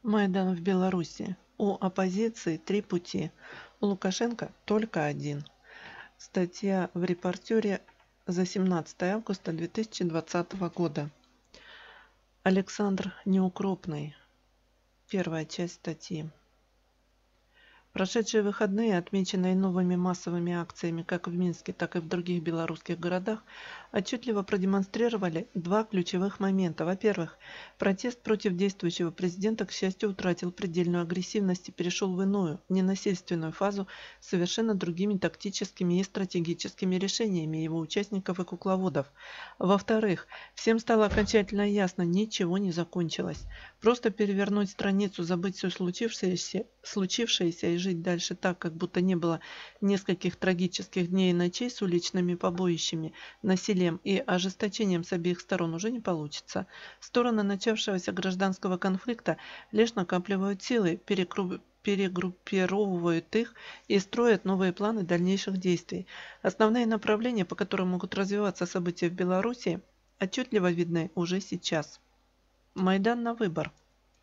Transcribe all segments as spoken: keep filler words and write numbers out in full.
Майдан в Беларуси. У оппозиции три пути. У Лукашенко только один. Статья в «Репортере» за семнадцатое августа две тысячи двадцатого года. Александр Неукропный. Первая часть статьи. Прошедшие выходные, отмеченные новыми массовыми акциями как в Минске, так и в других белорусских городах, отчетливо продемонстрировали два ключевых момента. Во-первых, протест против действующего президента, к счастью, утратил предельную агрессивность и перешел в иную, ненасильственную фазу с совершенно другими тактическими и стратегическими решениями его участников и кукловодов. Во-вторых, всем стало окончательно ясно, ничего не закончилось. Просто перевернуть страницу, забыть все случившееся, случившееся и жить дальше так, как будто не было нескольких трагических дней и ночей с уличными побоищами, насилием и ожесточением с обеих сторон уже не получится. Стороны начавшегося гражданского конфликта лишь накапливают силы, перегруппировывают их и строят новые планы дальнейших действий. Основные направления, по которым могут развиваться события в Беларуси, отчетливо видны уже сейчас. Майдан на выбор.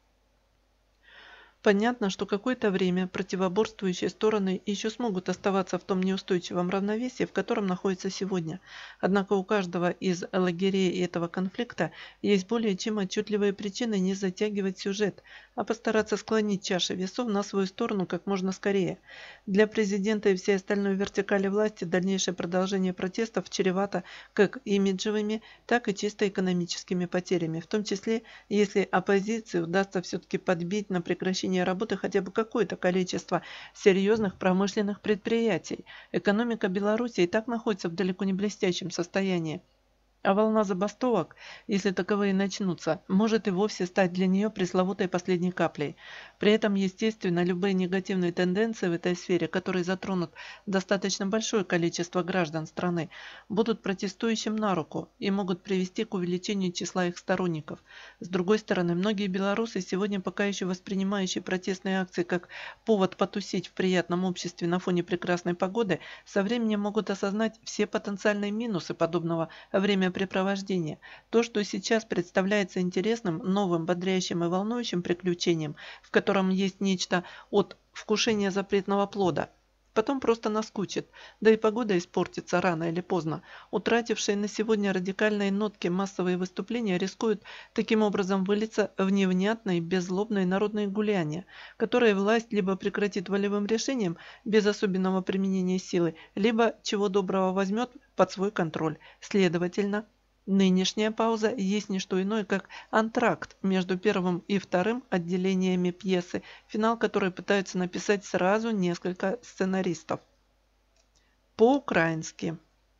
Понятно, что какое-то время противоборствующие стороны еще смогут оставаться в том неустойчивом равновесии, в котором находятся сегодня. Однако у каждого из лагерей этого конфликта есть более чем отчетливые причины не затягивать сюжет, а постараться склонить чаши весов на свою сторону как можно скорее. Для президента и всей остальной вертикали власти дальнейшее продолжение протестов чревато как имиджевыми, так и чисто экономическими потерями, в том числе, если оппозиции удастся все-таки подбить на прекращение работы хотя бы какое-то количество серьезных промышленных предприятий. Экономика Беларуси и так находится в далеко не блестящем состоянии. А волна забастовок, если таковые начнутся, может и вовсе стать для нее пресловутой последней каплей. При этом, естественно, любые негативные тенденции в этой сфере, которые затронут достаточно большое количество граждан страны, будут протестующим на руку и могут привести к увеличению числа их сторонников. С другой стороны, многие белорусы, сегодня пока еще воспринимающие протестные акции как повод потусить в приятном обществе на фоне прекрасной погоды, со временем могут осознать все потенциальные минусы подобного времяпрепровождения. То, что сейчас представляется интересным, новым, бодрящим и волнующим приключением, в котором есть нечто от вкушения запретного плода, потом просто наскучит, да и погода испортится рано или поздно. Утратившие на сегодня радикальные нотки массовые выступления рискуют таким образом вылиться в невнятные, беззлобные народные гуляния, которые власть либо прекратит волевым решением без особенного применения силы, либо, чего доброго, возьмет под свой контроль. Следовательно, нынешняя пауза есть не что иное, как антракт между первым и вторым отделениями пьесы, финал которой пытаются написать сразу несколько сценаристов. По-украински.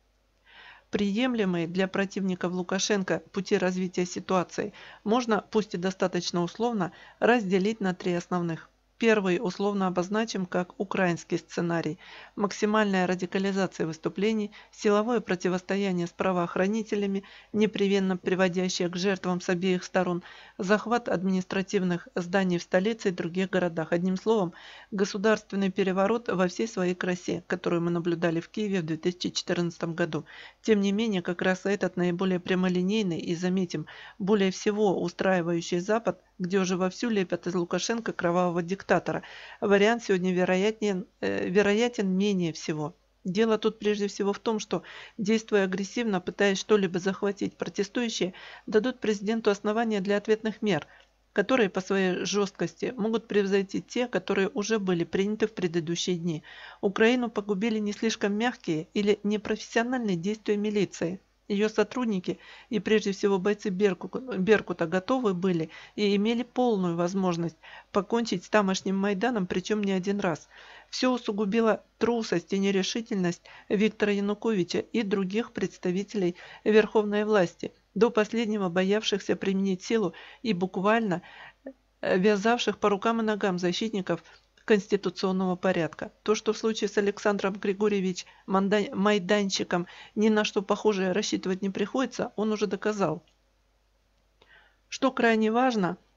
Приемлемые для противников Лукашенко пути развития ситуации можно, пусть и достаточно условно, разделить на три основных. Первый условно обозначим как украинский сценарий. Максимальная радикализация выступлений, силовое противостояние с правоохранителями, непременно приводящее к жертвам с обеих сторон, захват административных зданий в столице и других городах. Одним словом, государственный переворот во всей своей красе, которую мы наблюдали в Киеве в две тысячи четырнадцатом году. Тем не менее, как раз этот наиболее прямолинейный и, заметим, более всего устраивающий Запад, где уже вовсю лепят из Лукашенко кровавого диктатора. Вариант сегодня вероятнее, э, вероятен менее всего. Дело тут прежде всего в том, что, действуя агрессивно, пытаясь что-либо захватить, протестующие дадут президенту основания для ответных мер, которые по своей жесткости могут превзойти те, которые уже были приняты в предыдущие дни. Украину погубили не слишком мягкие или непрофессиональные действия милиции. Ее сотрудники и прежде всего бойцы Беркута готовы были и имели полную возможность покончить с тамошним Майданом, причем не один раз. Все усугубила трусость и нерешительность Виктора Януковича и других представителей верховной власти, до последнего боявшихся применить силу и буквально вязавших по рукам и ногам защитников конституционного порядка. То, что в случае с Александром Григорьевичем Майданчиком ни на что похожее рассчитывать не приходится, он уже доказал. Что крайне важно,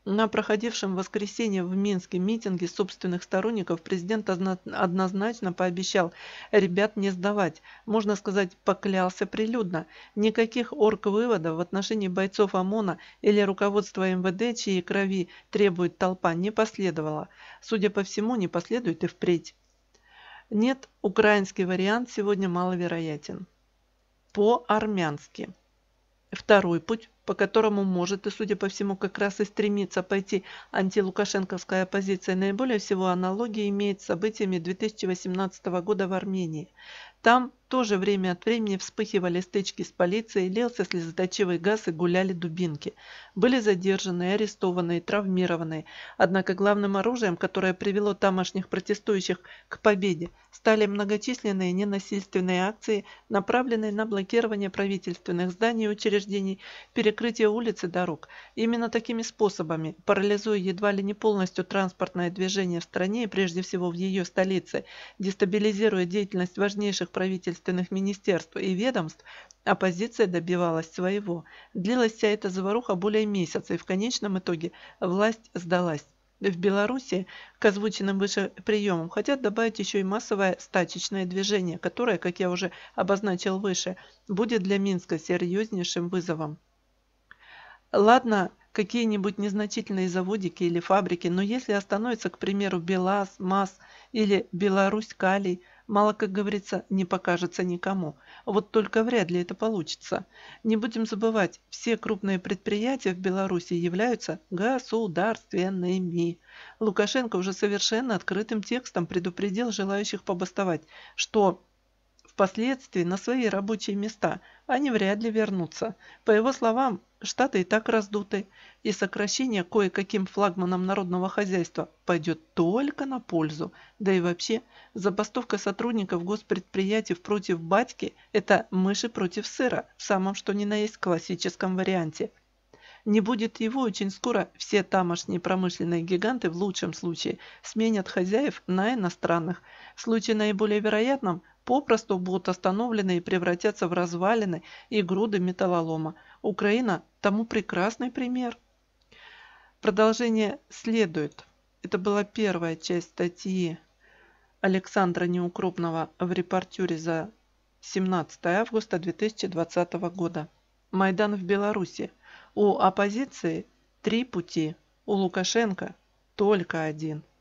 На проходившем в воскресенье в Минске митинге собственных сторонников президент однозначно пообещал ребят не сдавать. Можно сказать, поклялся прилюдно. Никаких оргвыводов в отношении бойцов ОМОНа или руководства эм вэ дэ, чьей крови требует толпа, не последовало. Судя по всему, не последует и впредь. Нет, украинский вариант сегодня маловероятен. По-армянски. Второй путь, по которому может и, судя по всему, как раз и стремится пойти антилукашенковская оппозиция, наиболее всего аналогии имеет с событиями две тысячи восемнадцатого года в Армении. Там тоже время от времени вспыхивали стычки с полицией, лился слезоточивый газ и гуляли дубинки. Были задержаны, арестованы и травмированные. Однако главным оружием, которое привело тамошних протестующих к победе, стали многочисленные ненасильственные акции, направленные на блокирование правительственных зданий и учреждений, перекрытие улиц и дорог. Именно такими способами, парализуя едва ли не полностью транспортное движение в стране и прежде всего в ее столице, дестабилизируя деятельность важнейших правительственных министерств и ведомств, оппозиция добивалась своего. Длилась вся эта заваруха более месяца, и в конечном итоге власть сдалась. В Беларуси к озвученным выше приемам хотят добавить еще и массовое стачечное движение, которое, как я уже обозначил выше, будет для Минска серьезнейшим вызовом. Ладно, какие-нибудь незначительные заводики или фабрики, но если остановится, к примеру, БелАЗ, МАЗ или Беларусь Калий, мало, как говорится, не покажется никому. Вот только вряд ли это получится. Не будем забывать, все крупные предприятия в Беларуси являются государственными. Лукашенко уже совершенно открытым текстом предупредил желающих побастовать, что впоследствии на свои рабочие места они вряд ли вернутся. По его словам, штаты и так раздуты, и сокращение кое-каким флагманам народного хозяйства пойдет только на пользу. Да и вообще, забастовка сотрудников госпредприятий против батьки – это мыши против сыра, в самом что ни на есть классическом варианте. Не будет его, очень скоро все тамошние промышленные гиганты в лучшем случае сменят хозяев на иностранных. В случае наиболее вероятном попросту будут остановлены и превратятся в развалины и груды металлолома. Украина тому прекрасный пример. Продолжение следует. Это была первая часть статьи Александра Неукропного в репортюре за семнадцатое августа две тысячи двадцатого года. Майдан в Беларуси. У оппозиции три пути, у Лукашенко только один.